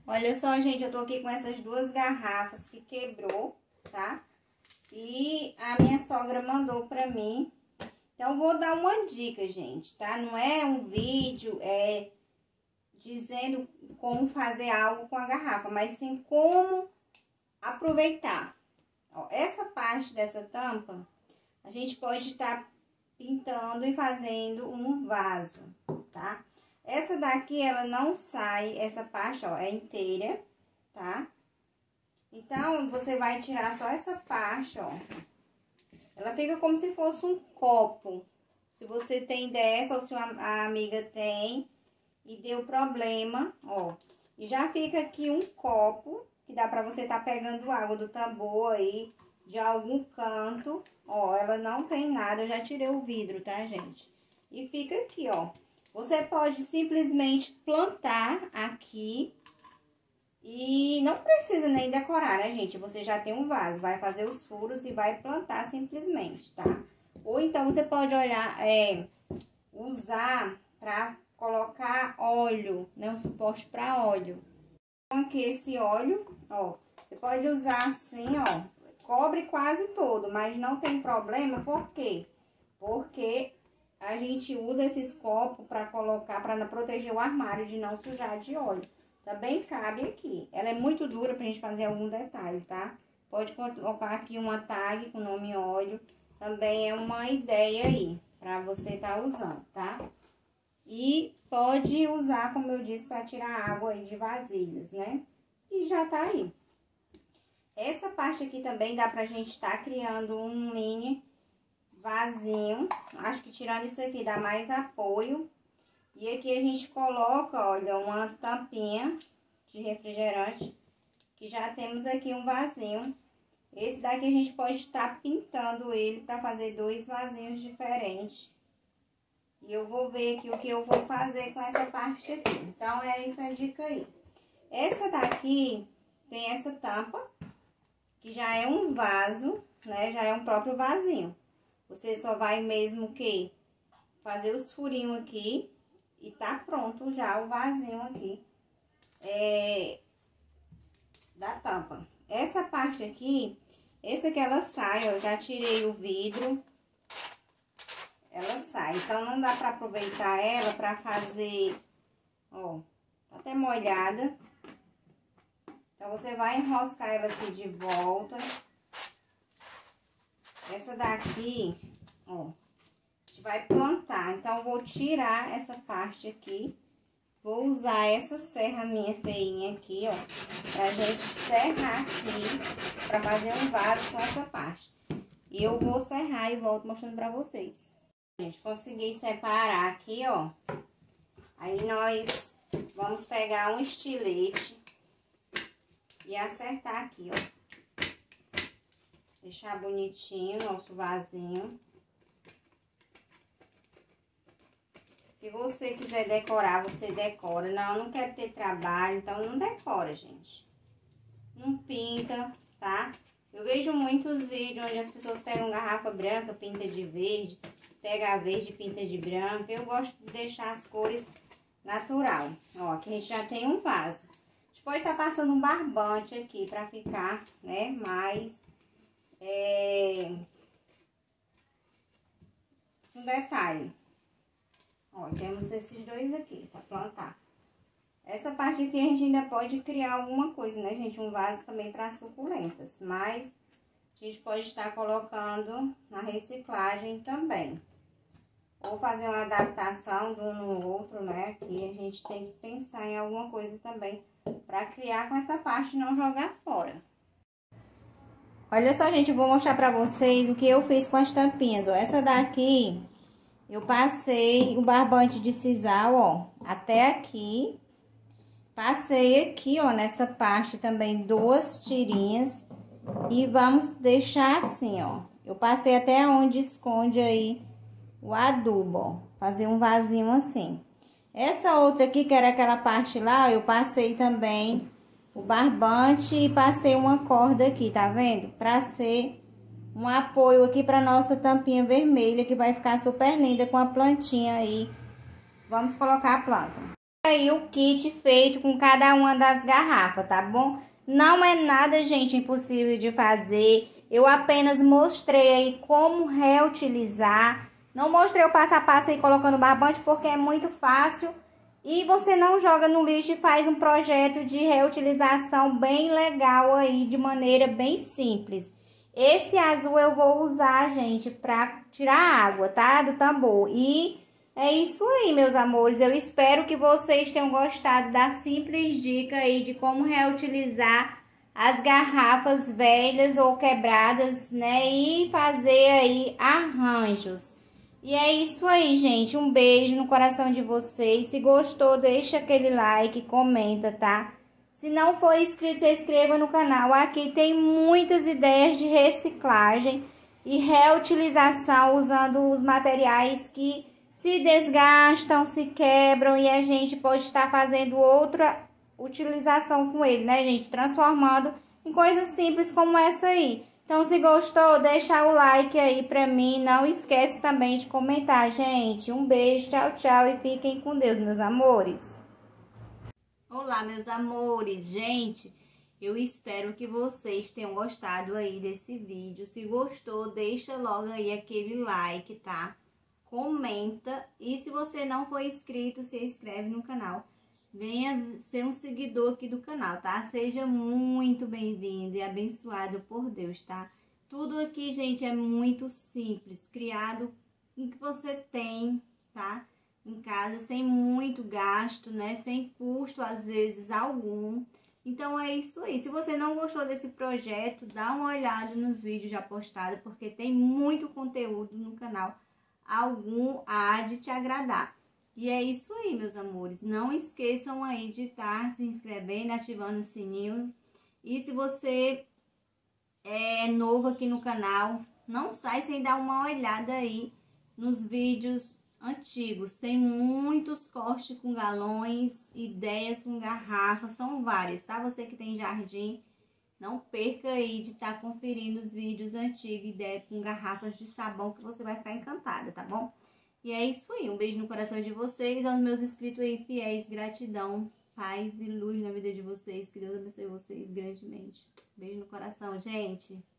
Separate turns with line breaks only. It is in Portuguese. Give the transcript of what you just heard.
Olha só, gente, eu tô aqui com essas duas garrafas que quebrou, tá? E a minha sogra mandou pra mim. Então, eu vou dar uma dica, gente, tá? Não é um vídeo, dizendo como fazer algo com a garrafa, mas sim como aproveitar. Ó, essa parte dessa tampa, a gente pode estar pintando e fazendo um vaso, tá? Essa daqui, ela não sai, essa parte, ó, é inteira, tá? Então, você vai tirar só essa parte, ó. Ela fica como se fosse um copo. Se você tem dessa, ou se a amiga tem e deu problema, ó. E já fica aqui um copo, que dá pra você tá pegando água do tambor aí, de algum canto. Ó, ela não tem nada, eu já tirei o vidro, tá, gente? E fica aqui, ó. Você pode simplesmente plantar aqui e não precisa nem decorar, né, gente? Você já tem um vaso, vai fazer os furos e vai plantar simplesmente, tá? Ou então você pode usar pra colocar óleo, né? Um suporte pra óleo. Então, aqui esse óleo, ó, você pode usar assim, ó, cobre quase todo, mas não tem problema, por quê? Porque a gente usa esses copos para colocar, para proteger o armário de não sujar de óleo. Também cabe aqui. Ela é muito dura pra gente fazer algum detalhe, tá? Pode colocar aqui uma tag com o nome óleo. Também é uma ideia aí pra você tá usando, tá? E pode usar, como eu disse, para tirar água aí de vasilhas, né? E já tá aí. Essa parte aqui também dá pra gente tá criando um mini vasinho. Acho que tirando isso aqui dá mais apoio. E aqui a gente coloca, olha, uma tampinha de refrigerante, que já temos aqui um vasinho. Esse daqui a gente pode estar pintando ele para fazer dois vasinhos diferentes. E eu vou ver aqui o que eu vou fazer com essa parte aqui. Então, é essa a dica aí. Essa daqui tem essa tampa, que já é um vaso, né? Já é um próprio vasinho. Você só vai mesmo que fazer os furinhos aqui e tá pronto já o vasinho aqui da tampa. Essa parte aqui, essa que ela sai, ó, eu já tirei o vidro, ela sai. Então, não dá pra aproveitar ela pra fazer, ó, tá até molhada. Então, você vai enroscar ela aqui de volta. Essa daqui, ó, a gente vai plantar. Então, eu vou tirar essa parte aqui. Vou usar essa serra minha feinha aqui, ó, pra gente serrar aqui, pra fazer um vaso com essa parte. E eu vou serrar e volto mostrando pra vocês. Gente, consegui separar aqui, ó. Aí, nós vamos pegar um estilete e acertar aqui, ó. Deixar bonitinho o nosso vasinho. Se você quiser decorar, você decora. Não, não quero ter trabalho, então não decora, gente. Não pinta, tá? Eu vejo muitos vídeos onde as pessoas pegam garrafa branca, pinta de verde, pega a verde, pinta de branco. Eu gosto de deixar as cores natural. Ó, aqui a gente já tem um vaso. A gente pode estar passando um barbante aqui pra ficar, né, mais... um detalhe. Ó, temos esses dois aqui pra plantar. Essa parte aqui a gente ainda pode criar alguma coisa, né, gente? Um vaso também para suculentas. Mas a gente pode estar colocando na reciclagem também. Ou fazer uma adaptação de um no outro, né? Aqui a gente tem que pensar em alguma coisa também para criar com essa parte e não jogar fora. Olha só, gente, eu vou mostrar pra vocês o que eu fiz com as tampinhas, ó. Essa daqui, eu passei o barbante de sisal, ó, até aqui. Passei aqui, ó, nessa parte também, duas tirinhas. E vamos deixar assim, ó. Eu passei até onde esconde aí o adubo, ó. Fazer um vasinho assim. Essa outra aqui, que era aquela parte lá, eu passei também o barbante e passei uma corda aqui, tá vendo? Pra ser um apoio aqui pra nossa tampinha vermelha, que vai ficar super linda com a plantinha aí. Vamos colocar a planta. Aí o kit feito com cada uma das garrafas, tá bom? Não é nada, gente, impossível de fazer. Eu apenas mostrei aí como reutilizar. Não mostrei o passo a passo aí colocando barbante porque é muito fácil. E você não joga no lixo e faz um projeto de reutilização bem legal aí, de maneira bem simples. Esse azul eu vou usar, gente, pra tirar água, tá? Do tambor. E é isso aí, meus amores. Eu espero que vocês tenham gostado da simples dica aí de como reutilizar as garrafas velhas ou quebradas, né? E fazer aí arranjos. E é isso aí, gente. Um beijo no coração de vocês. Se gostou, deixa aquele like, comenta, tá? Se não for inscrito, se inscreva no canal. Aqui tem muitas ideias de reciclagem e reutilização usando os materiais que se desgastam, se quebram e a gente pode estar fazendo outra utilização com ele, né, gente? Transformando em coisas simples como essa aí. Então, se gostou, deixa o like aí pra mim. Não esquece também de comentar, gente. Um beijo, tchau, tchau e fiquem com Deus, meus amores. Olá, meus amores. Gente, eu espero que vocês tenham gostado aí desse vídeo. Se gostou, deixa logo aí aquele like, tá? Comenta. E se você não for inscrito, se inscreve no canal. Venha ser um seguidor aqui do canal, tá? Seja muito bem-vindo e abençoado por Deus, tá? Tudo aqui, gente, é muito simples, criado com o que você tem, tá? Em casa, sem muito gasto, né? Sem custo, às vezes, algum. Então, é isso aí. Se você não gostou desse projeto, dá uma olhada nos vídeos já postados, porque tem muito conteúdo no canal. Algum há de te agradar. E é isso aí, meus amores. Não esqueçam aí de estar se inscrevendo, ativando o sininho. E se você é novo aqui no canal, não sai sem dar uma olhada aí nos vídeos antigos. Tem muitos cortes com galões, ideias com garrafas, são várias, tá? Você que tem jardim, não perca aí de estar conferindo os vídeos antigos, ideia com garrafas de sabão, que você vai ficar encantada, tá bom? E é isso aí, um beijo no coração de vocês, aos meus inscritos aí fiéis, gratidão, paz e luz na vida de vocês, que Deus abençoe vocês grandemente. Beijo no coração, gente!